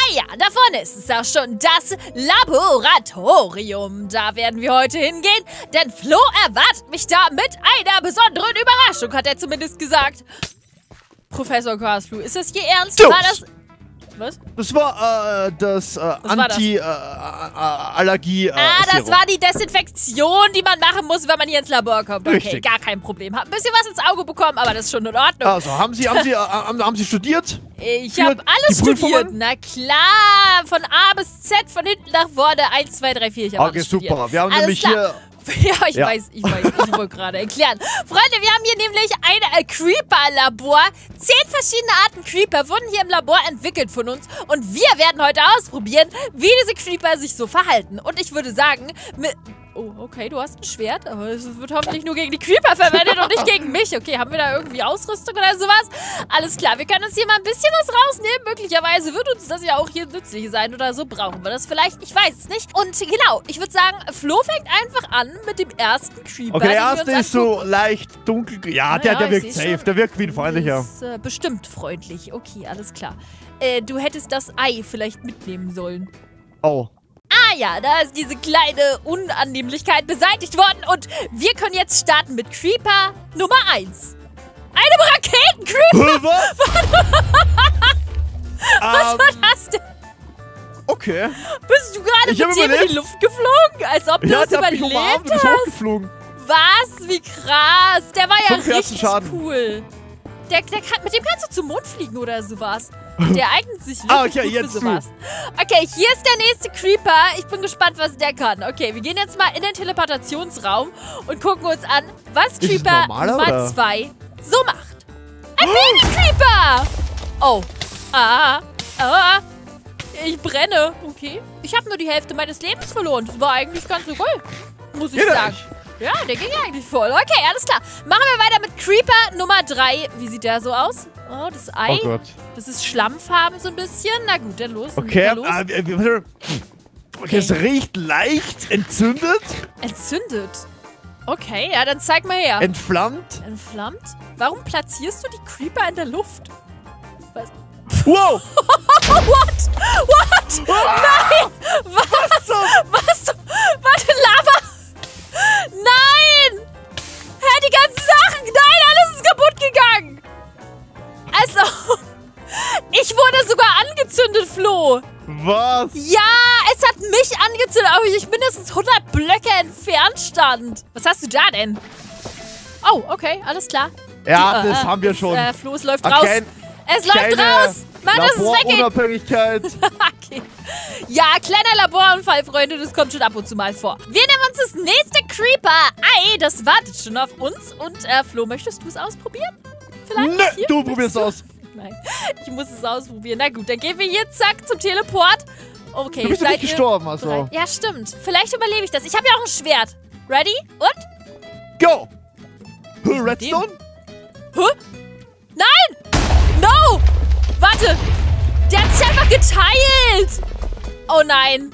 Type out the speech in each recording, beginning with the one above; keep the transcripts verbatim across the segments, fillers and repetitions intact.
Ah ja, da vorne ist es auch schon, das Laboratorium. Da werden wir heute hingehen, denn Flo erwartet mich da mit einer besonderen Überraschung, hat er zumindest gesagt. Professor Grasflu, ist das hier ernst? Jungs. War das... Was? Das war äh, das äh, Anti-Allergie. Äh, äh, ah, das Serum. war die Desinfektion, die man machen muss, wenn man hier ins Labor kommt. Okay, Richtig. gar kein Problem. Hab ein bisschen was ins Auge bekommen, aber das ist schon in Ordnung. Also, haben Sie, haben Sie, äh, haben, haben Sie studiert? Ich Für habe alles die Prüfungen? studiert. Na klar, von A bis Z, von hinten nach vorne, eins, zwei, drei, vier. Ich habe Okay, alles studiert. super. Wir haben Alles nämlich klar. hier... Ja, ich Ja. weiß, ich weiß, ich wollte gerade erklären. Freunde, wir haben hier nämlich ein äh, Creeper-Labor. Zehn verschiedene Arten Creeper wurden hier im Labor entwickelt von uns. Und wir werden heute ausprobieren, wie diese Creeper sich so verhalten. Und ich würde sagen, mit... Oh, okay, du hast ein Schwert, aber es wird hoffentlich nur gegen die Creeper verwendet und nicht gegen mich. Okay, haben wir da irgendwie Ausrüstung oder sowas? Alles klar, wir können uns hier mal ein bisschen was rausnehmen. Möglicherweise wird uns das ja auch hier nützlich sein oder so. Brauchen wir das vielleicht? Ich weiß es nicht. Und genau, ich würde sagen, Flo fängt einfach an mit dem ersten Creeper. Okay, der den wir erste uns ist so leicht dunkel. Ja, Ah, der, ja, der ich wirkt seh safe. schon. Der wirkt wie ein freundlicher. Ist äh, bestimmt freundlich. Okay, alles klar. Äh, du hättest das Ei vielleicht mitnehmen sollen. Oh. Ah ja, da ist diese kleine Unannehmlichkeit beseitigt worden und wir können jetzt starten mit Creeper Nummer eins. Einem Raketencreeper! Was? Was ähm, war das denn? okay. Bist du gerade Ich mit hab dem in überlebt. die Luft geflogen? Als ob du Ja, es der hat mich überlebt umarmt und ist hast? hochgeflogen. Was? Wie krass. Der war ja Fünf Herzen richtig Schaden. cool. Der, der kann, mit dem kannst du zum Mond fliegen oder sowas. Der eignet sich wirklich Ah, okay, gut jetzt für du. sowas. Okay, hier ist der nächste Creeper. Ich bin gespannt, was der kann. Okay, wir gehen jetzt mal in den Teleportationsraum und gucken uns an, was es Creeper normaler, Nummer oder? zwei so macht. Ein Baby-Creeper! Oh. Ah. Ah. Ich brenne. Okay. Ich habe nur die Hälfte meines Lebens verloren. Das war eigentlich ganz okay, muss ich Geht sagen. eigentlich. Ja, der ging eigentlich voll. Okay, alles klar. Machen wir weiter mit Creeper Nummer drei. Wie sieht der so aus? Oh, das Ei. Oh Gott. Das ist Schlammfarben so ein bisschen. Na gut, dann los. Okay, dann los. äh, äh, warte. Okay, es riecht leicht entzündet, Entzündet. Okay, ja, dann zeig mal her. entflammt. Entflammt? Warum platzierst du die Creeper in der Luft? Was? Wow! What? What? Nein! Was? Was zum- Was? Warte, Lava! Nein! Hä, die ganzen Sachen! Nein, alles ist kaputt gegangen! Also, ich wurde sogar angezündet, Flo. Was? Ja, es hat mich angezündet, aber ich mindestens hundert Blöcke entfernt stand. Was hast du da denn? Oh, okay, alles klar. Ja, Die, das haben wir es, schon. Äh, Flo, es läuft Okay, raus. Es läuft Kleine raus. Mann, das ist weggeht. Laborunabhängigkeit. Okay. Ja, kleiner Laborunfall, Freunde, das kommt schon ab und zu mal vor. Wir nehmen uns das nächste Creeper-Ei, das wartet schon auf uns. Und, äh, Flo, möchtest du es ausprobieren? Vielleicht? Nö, Hier? du probierst aus. Nein, ich muss es ausprobieren. Na gut, dann gehen wir hier, zack, zum Teleport. Okay, Du bist ja seid nicht ihr gestorben, also. bereit? Ja, stimmt. Vielleicht überlebe ich das. Ich habe ja auch ein Schwert. Ready? Und? Go! Huh, mit Redstone? Hä? Nein! No! Warte! Der hat sich einfach geteilt! Oh nein!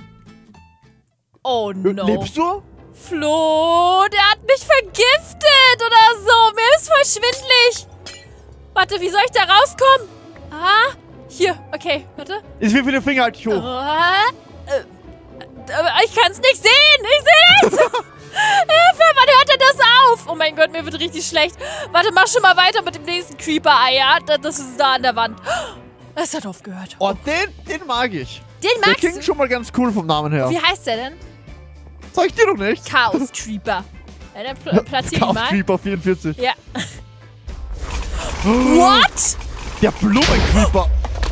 Oh no. Lebst du? Flo, der hat mich vergiftet oder so. Mir ist voll schwindelig. Warte, wie soll ich da rauskommen? Ah, hier. Okay, warte. Ist wie viele Finger halt ich hoch? Ah, äh, aber ich kann es nicht sehen. Ich sehe nichts. Hilfe, wann hört denn das auf? Oh mein Gott, mir wird richtig schlecht. Warte, mach schon mal weiter mit dem nächsten Creeper-Ei, ja? Das ist da an der Wand. Es hat aufgehört. Oh, den, den mag ich. Den Der magst klingt du? schon mal ganz cool vom Namen her. Wie heißt der denn? Sag ich dir doch nicht. Chaos Creeper. Ja, dann pl platzier ihn Chaos mal. Creeper vierundvierzig. Ja. What? Der Blumencreeper.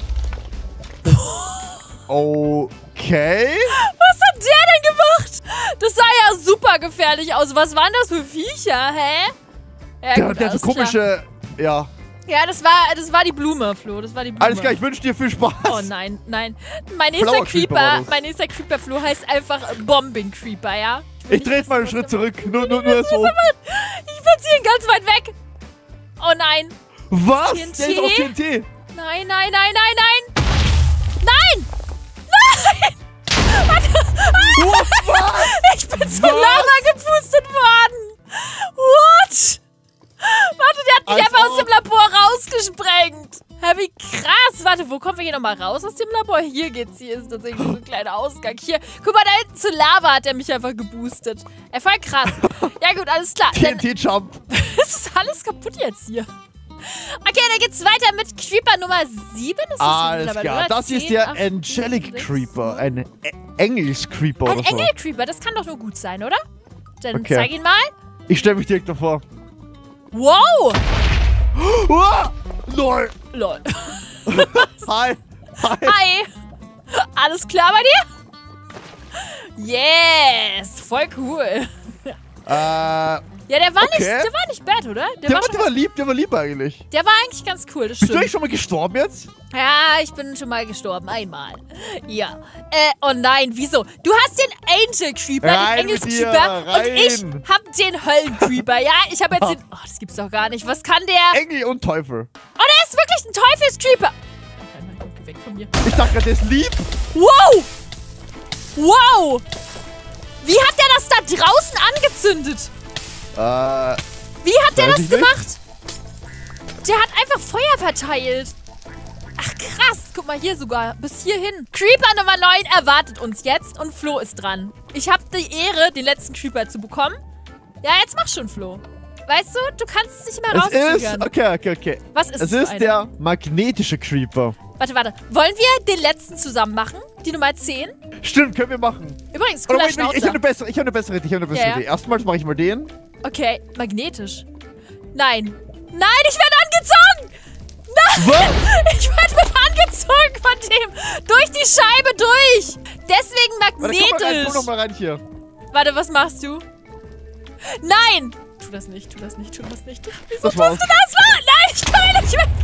Okay. Was hat der denn gemacht? Das sah ja super gefährlich aus. Was waren das für Viecher, hä? Ja, Der, gut, der hat so alles klar. komische. Ja. Ja, das war, das war die Blume, Flo. Das war die Blume. Alles klar, ich wünsche dir viel Spaß. Oh nein, nein. Mein nächster Flower Creeper war Creeper, das. mein nächster Creeper, Flo, heißt einfach Bombing Creeper, ja? Ich dreh jetzt mal einen was Schritt der zurück. Nur, nur, nur so. Ich platziere ihn ganz weit weg. Oh nein. Was? T N T? Der ist aus T N T. Nein, nein, nein, nein, nein. Nein! Nein! Warte! What? Was? Ich bin zur Was? Lava gepustet worden. What? Warte, der hat mich Als einfach aus ob. dem Labor rausgesprengt. Hä, wie krass. Warte, wo kommen wir hier nochmal raus aus dem Labor? Hier geht's. Hier ist tatsächlich so ein kleiner Ausgang. Hier, guck mal, da hinten zu Lava hat er mich einfach geboostet. Er voll krass. Ja gut, alles klar. T N T-Jump. Es ist alles kaputt jetzt hier. Okay, dann geht's weiter mit Creeper Nummer sieben. Ist das Alles klar, das zehn, ist der acht, Angelic sechs, Creeper. Ein E- Engels-Creeper Ein oder so. Engel-Creeper, das kann doch nur gut sein, oder? Dann Okay. zeig ihn mal. Ich stelle mich direkt davor. Wow! Uah! Lol. Lol. Hi. Hi. Hi! Alles klar bei dir? Yes! Voll cool. Äh, Ja, der war, Okay. nicht, der war nicht bad, oder? Der, der, war war, schon, der war lieb, der war lieb eigentlich. der war eigentlich ganz cool, das Bist du stimmt. eigentlich schon mal gestorben jetzt? Ja, ich bin schon mal gestorben, einmal. Ja. Äh, oh nein, wieso? Du hast den Angel Creeper, Rein den mit dir, Engels-Creeper und ich rein. hab den Höllen-Creeper, ja? Ich hab jetzt den... Oh, das gibt's doch gar nicht. Was kann der? Engel und Teufel. Oh, der ist wirklich ein Teufels-Creeper. Nein, nein, geh weg von mir. Ich dachte gerade, der ist lieb. Wow! Wow! Wie hat der das da draußen angezündet? Äh, Wie hat der Weiß das ich nicht. gemacht? Der hat einfach Feuer verteilt. Ach krass, guck mal hier sogar, bis hierhin. Creeper Nummer neun erwartet uns jetzt und Flo ist dran. Ich habe die Ehre, den letzten Creeper zu bekommen. Ja, jetzt mach schon, Flo. Weißt du, du kannst es nicht mehr es ist, rauszögern. okay, okay, okay. Was ist Es es für ist einer? der magnetische Creeper. Warte, warte. Wollen wir den letzten zusammen machen? Die Nummer zehn? Stimmt, können wir machen. Übrigens, Oder cooler wait, ich, ich habe Schnauzer. eine bessere, ich habe eine bessere Idee, ich habe eine bessere Ja, ja. Idee. Erstmals mache ich mal den. Okay, magnetisch. Nein. Nein, ich werde angezogen! Nein! Was? Ich werde mit angezogen von dem! Durch die Scheibe durch! Deswegen Warte, komm mal rein, magnetisch! komm noch mal rein hier. Warte, was machst du? Nein! Tu das nicht, tu das nicht, tu das nicht. Wieso Das tust war's. du das? Nein, ich kann nicht weg!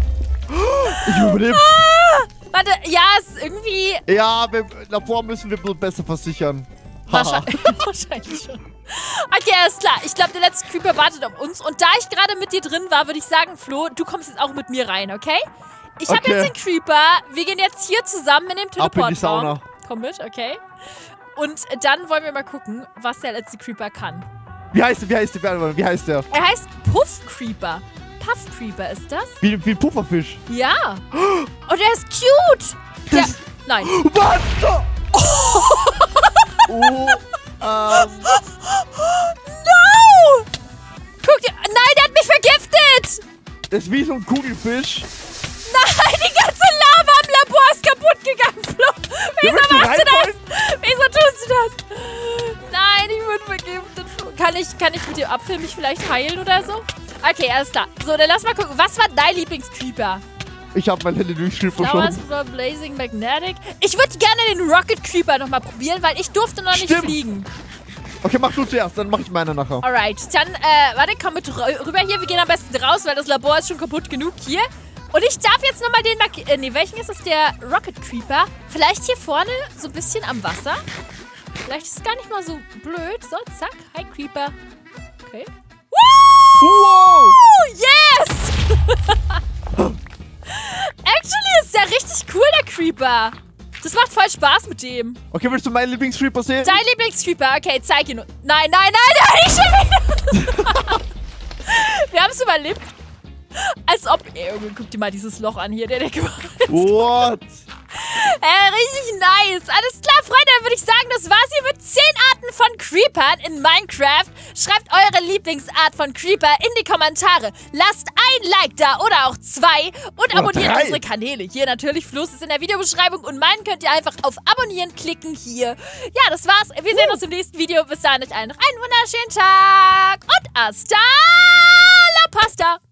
Ich überlebe. Ah, warte, ja, ist irgendwie... Ja, wir, davor müssen wir bloß besser versichern. Haha. Wahrscheinlich, wahrscheinlich schon. Okay, alles klar. Ich glaube, der letzte Creeper wartet auf uns. Und da ich gerade mit dir drin war, würde ich sagen, Flo, du kommst jetzt auch mit mir rein, okay? Ich habe Okay. jetzt den Creeper. Wir gehen jetzt hier zusammen in den Ab in die Teleportraum. Sauna. Komm mit, okay? Und dann wollen wir mal gucken, was der letzte Creeper kann. Wie heißt der? Wie heißt der? Wie heißt der? Er heißt Puff Creeper. Puff Creeper ist das? Wie, wie ein Pufferfisch. Ja. Und er ist cute. Der, Das- nein. Was? Oh, ähm, No! Guck dir... Nein, der hat mich vergiftet! das ist wie so ein Kugelfisch. Nein, die ganze Lava im Labor ist kaputt gegangen, Flo. Wieso möchtest du machst du rein das? Wieso tust du das? Nein, ich bin vergiftet, Flo. Kann ich, kann ich mit dem Apfel mich vielleicht heilen oder so? Okay, alles klar. So, dann lass mal gucken. Was war dein Lieblingscreeper? Ich hab mein Handy durchschlüpfer Flowers schon. for Blazing Magnetic. Ich würde gerne den Rocket Creeper nochmal probieren, weil ich durfte noch nicht Stimmt. fliegen. Okay, mach du zuerst, dann mach ich meine nachher. Alright, dann, äh, warte, komm mit rü- rüber hier. Wir gehen am besten raus, weil das Labor ist schon kaputt genug hier. Und ich darf jetzt nochmal den, Mag äh, nee, welchen ist das? Der Rocket Creeper. Vielleicht hier vorne so ein bisschen am Wasser. Vielleicht ist es gar nicht mal so blöd. So, zack. Hi, Creeper. Okay. Wow! Oh, yes! Actually ist der richtig cool, der Creeper. Das macht voll Spaß mit dem. Okay, willst du meinen Lieblingscreeper sehen? Dein Lieblingscreeper. Okay, zeig ihn. Nein, nein, nein, nein, nicht schon wieder. Wir haben es überlebt. Als ob... Ey, Junge, guck dir mal dieses Loch an hier, der der gemacht hat. What? Äh, richtig nice. Alles klar, Freunde, dann würde ich sagen, das war's hier mit zehn Arten von Creepern in Minecraft. Schreibt eure Lieblingsart von Creeper in die Kommentare. Lasst ein Like da oder auch zwei. Und Oder abonniert drei. unsere Kanäle. Hier natürlich, Fluss ist in der Videobeschreibung. Und meinen könnt ihr einfach auf Abonnieren klicken hier. Ja, das war's. Wir sehen uns im nächsten Video. Bis dahin euch allen noch einen wunderschönen Tag. Und hasta la pasta.